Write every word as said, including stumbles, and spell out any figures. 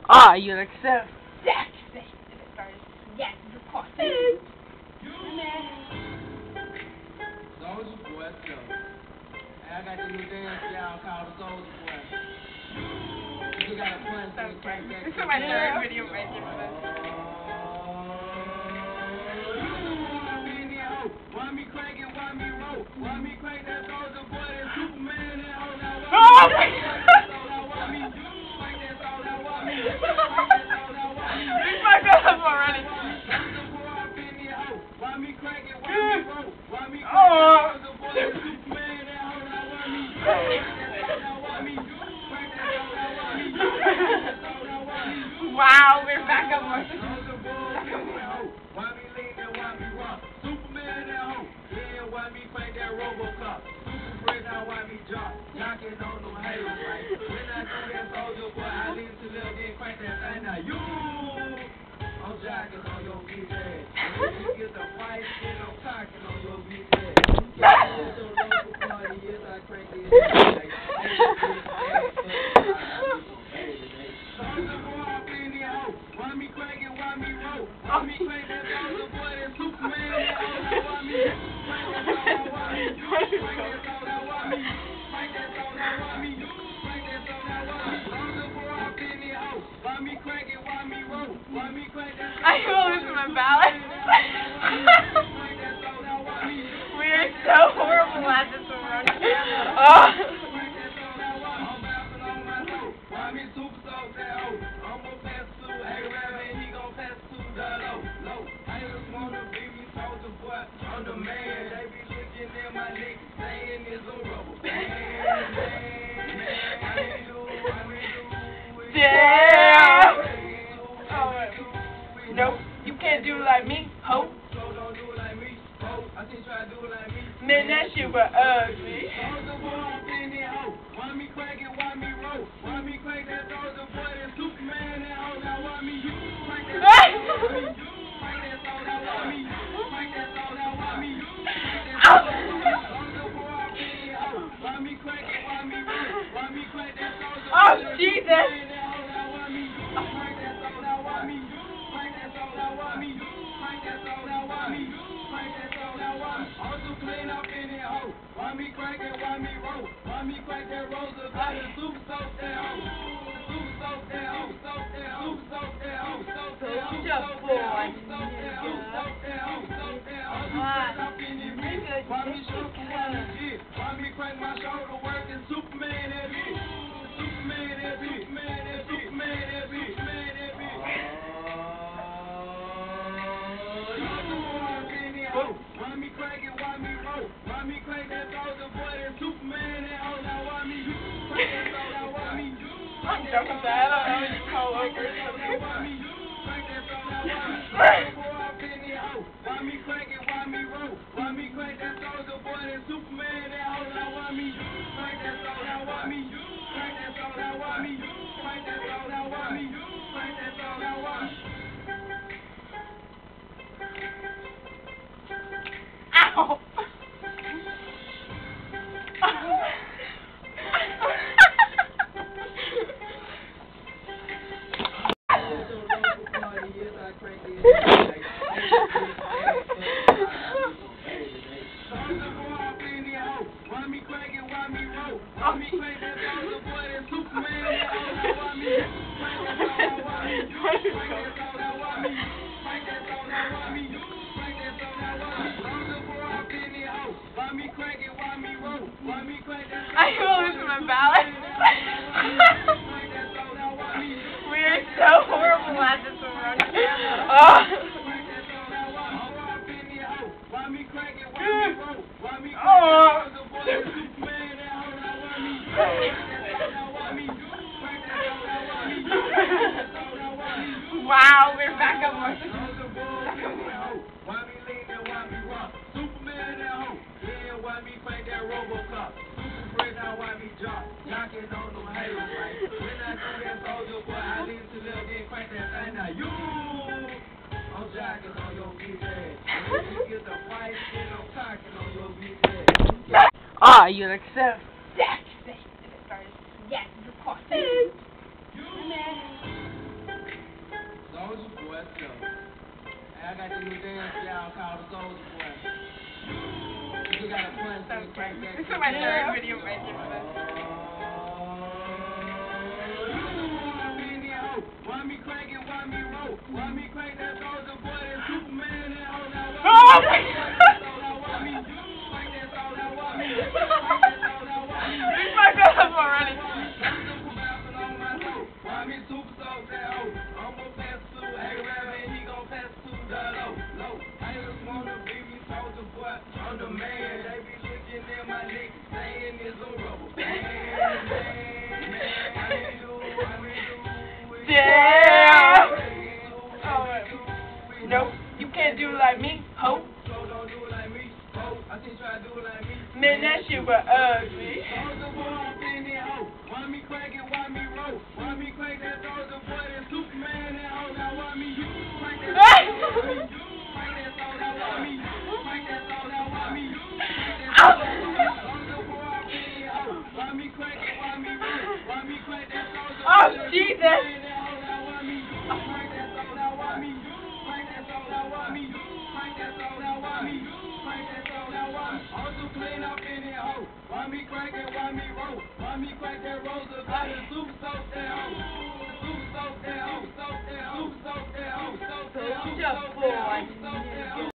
Ah, you accept. Yes, yes, yes, of course. Soulja Boy, so. Hey, I got this new dance for y'all called Soulja Boy. You got a punch so crank that. This is my third video right there. Why me crank it, why me roll? Why me crank that Soulja Boy, that Superman, that hoe, now why me? Why me? Crank that soul, now why me? Crank that soul, now why me? You fucked up already. Soulja Boy up in the hoe. Why me crank it, why me roll? Why me crank Oh. that Soulja Boy, that Superman, that hoe, now why me? Crank that soul, now why me? Crank that soul, now why me? Crank that soul, now why me? Wow, we're back up. Soulja Boy up in the hoe. Why me lean and why me rock? Superman, that hoe. Yeah, why me crank that Robocop? Super friend, now why me drop? Knocking on them haters, right? When I do that Soulja Boy, I live to live, then crank that thing. Now you, I'm jocking on your bitch ass. When you get the fight, then I'm cocking on your bitch ass. Yeah, it's your local party, yes, I crank it. Like, Soulja Boy up in the hoe. Why me crank it, why me roll? Why me crank that Soulja Boy, that Superman, that hoe, now why me? Crank that soul, now why me? Crank that soul, now why me? Crank that soul, now why me? Crank that soul, now why me? Soulja Boy up in the hoe. Why me crank it, why me roll? Why me crank that Soulja Boy, I will lose my balance. crank that soul, now why me? We are so horrible at this one. Oh. Oh. Crank that soul, now why me? I'm bouncing on my toe. Why me super soul that hoe? I'm gon' pass through A-Rab and he gon' pass through the low, low. Haters wanna be me, Soulja Boy, I'm the man. They be looking at my neck, saying it's a rubber band, man, man. Why me do, why me do it? Damn. Oh, Nope, you can't do it like me, ho. So don't do it like me, ho. I think try to do it like me. Man, that shit was ugly. Soulja Boy up in the hoe. Why me crank it, why me roll? Why me crank that Soulja Boy, that Superman, that hoe, now why me? Crank that soul, now why me? Crank that soul, now why me? Crank that soul, now why me? Crank that soul, now why me? Soulja Boy up in the hoe. Why me crank it, why me roll? Why me crank that Soulja Boy, Oh, that Jesus. Superman, that hoe, now why me? Crank that soul, now why me? Crank that soul, now why me? Crank that soul, now why me? Crank that soul, now why me? I'm too clean up in the hoe. Why me crank it, why me roll? Why me crank that Rosa by the super soap that hoe? Super soap that hoe, soap that hoe, super soap that hoe, soap that hoe, Soulja soap Boy, that hoe, soap that hoe, soap that hoe, soap that hoe. I'm too clean up in the bitch. Why me shoot, why me get? Why me crank my shoulder working Superman that bitch? Superman that bitch, Superman that bitch, Superman that bitch, Superman that bitch. Why me crank it, why me roll? Why me crank that Soulja Boy, that Superman, that hoe, now why me? Crank that soul, now why me? I'm jumping that. I don't know when you call over. Crank that soul, now why me? Crank that soul, now why me? Soulja Boy up in the hoe. Why me crank it, why me roll? Why me crank that Soulja Boy, that Superman, that hoe, now why me? Crank that soul, now why me? Crank that soul, now why me? Crank that soul, now why me? Crank that soul, now why me? Ow. Soulja Boy up in the hoe. Why me crank it, why me roll? Why me crank that Soulja Boy, that Superman, that hoe, now why me? Crank that soul, now why me? Crank that soul, now why me? Crank that soul, now why me? Crank that soul, now why me? Soulja Boy up in the hoe. Why me crank it, why me roll? Why me crank that I will lose my balance. Crank that soul, now why me? We are so horrible at this one. Oh. Crank that soul, now why me? Up in the hoe. Why me crank it, why me roll? Why me crank Oh. that Soulja Boy, that Superman, that hoe, now why me? Crank that soul, now why me? Crank that soul, now why me? Crank that soul, now why me? Wow, we're back up. Soulja Boy up in the hoe. Why me lean and why me rock? Superman, that hoe. Yeah, why me crank that Robocop? Super friend, now why me drop? Knocking on them haters, right? When I do that Soulja Boy, I live to live, then crank that thing. Now you, I'm jocking on your bitch ass. When you get the fight, then I'm cocking on your bitch ass. Ah, you accept. Yes, yes, yes, of course. I got the new dance y'all called the Soulja Boy. You gotta punch and crank that shit. Somebody shared a video right there. Why me crank and why me roll? Why me crank that Soulja Boy and Superman and hold that Oh my God! You fucked that up already. Why me super soak that hoe? I'ma pass to A-Rab and he gon' pass to the low, low. Haters wanna be me Soulja Boy, I'm the man. They be looking at my neck, saying it's a rubber band, man, man. Why me do, why me do it? Damn! Oh, nope, you can't do like me, ho. So don't do it like me, ho. I see try to do it like me. Man, that shit was ugly. Soulja Boy, I'm in it, ho. Why me crank it, why me roll? Why me crank that Soulja Boy and Superman and ho? Now why me you crank that Soulja Boy? Crank that Soulja Boy, me crank that Soulja Boy, me crank that Soulja Boy. Soulja Boy, I'm in it, ho. Why me crank it, why me roll? Why me crank that Soulja Boy Oh, and Jesus. Superman and ho? Now why me crank that Soulja Boy, me crank that Soulja Boy, me crank that Soulja Boy, me crank that Soulja Boy. I'm too clean up in it, ho. Why me crank it, why me roll? Why me crank that Rosa by the super soak that hoe? Super soak that hoe, soak that hoe, super soak that hoe, soak that hoe, Soulja soak Boy.